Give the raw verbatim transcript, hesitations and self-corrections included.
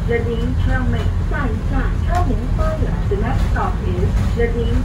人民昌美下一站昌明花园。The next stop is 人民